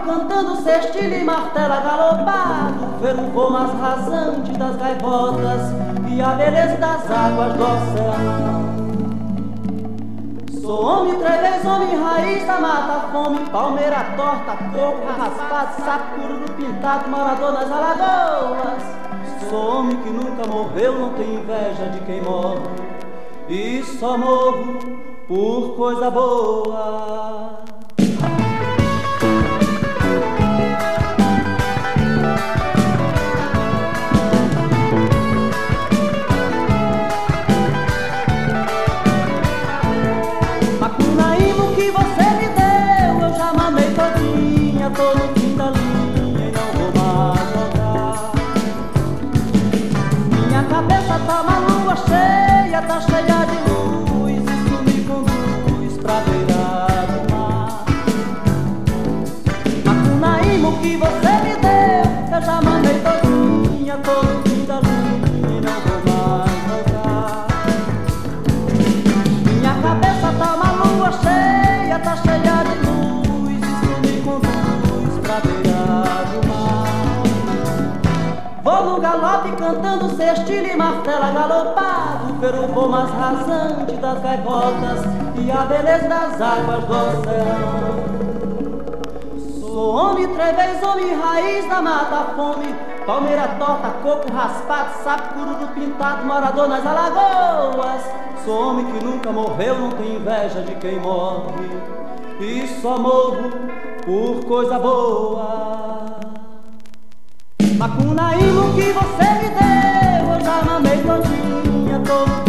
cantando cestilha e martela galopado, ver o voo mais rasante das gaivotas e a beleza das águas do oceano. Sou homem, trevez, homem, raiz da mata, fome, palmeira torta, coco raspado, sapo, cururu pintado, morador nas alagoas. Sou homem que nunca morreu, não tenho inveja de quem morre, e só morro por coisa boa. Macunaíma, o que você me deu, eu já mamei todinha, tô no fim da linha e não vou mais voltar. Minha cabeça tá uma lua cheia, tá cheia de luz, isso me conduz pra beira do mar. Macunaíma, o que você me deu, eu já mamei todinha, tô no fim da linha e não vou mais voltar. Minha cabeça tá uma lua cheia, tá cheia de luz, isso me conduz pra beira do mar. Vou no galope cantando cestilha e martela galopado, ver o voo mais rasante das gaivotas e a beleza das águas do oceano. Sou homem, trevez, homem, raiz da mata, fome, palmeira torta, coco raspado, sapo, cururu pintado, morador nas alagoas. Sou homem que nunca morreu, não tenho inveja de quem morre, e só morro por coisa boa. Macunaíma, o que você me deu, eu já mamei todinha, tô